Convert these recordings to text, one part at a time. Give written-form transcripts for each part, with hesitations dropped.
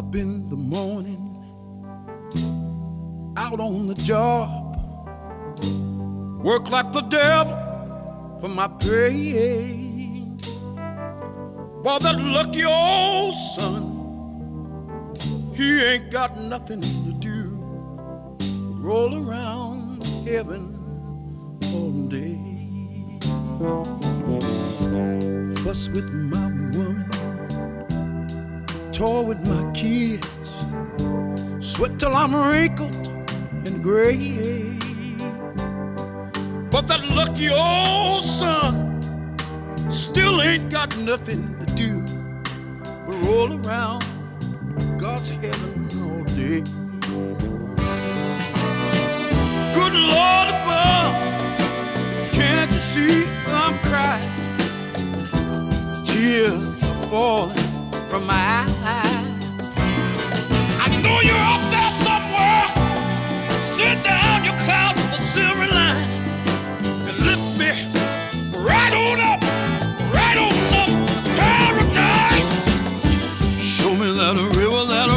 Up in the morning, out on the job, work like the devil for my pay. While that lucky old son, he ain't got nothing to do, roll around heaven all day. Fuss with my woman, toy with my kids, sweat till I'm wrinkled and gray. But that lucky old son still ain't got nothing to do but roll around God's heaven all day. Good Lord above, can't you see I'm crying? Tears are falling from my eyes. I know you're up there somewhere. Sit down your cloud with the silver line and lift me right on up, right on up to paradise. Show me that river,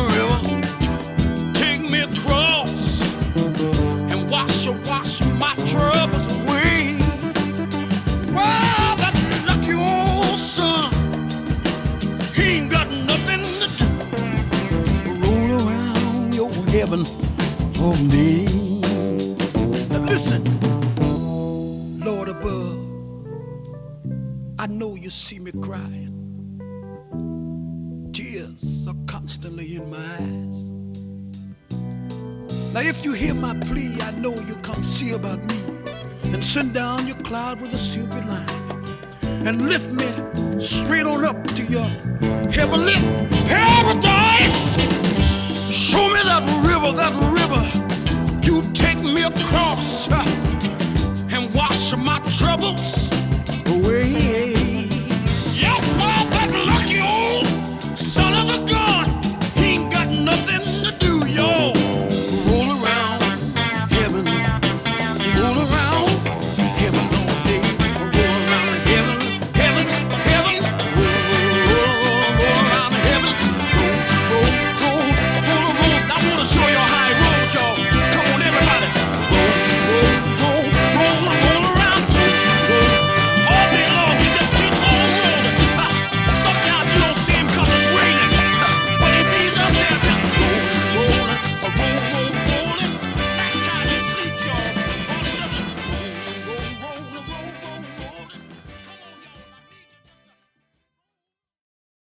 take me across and wash my troubles away. Well, that lucky old son, he ain't got nothing to do but roll around your heaven for me. Now listen, Lord above, I know you see me crying. Tears are constantly in my eyes. Now if you hear my plea, I know you'll come see about me and send down your cloud with a silver line and lift me straight on up to your heavenly paradise.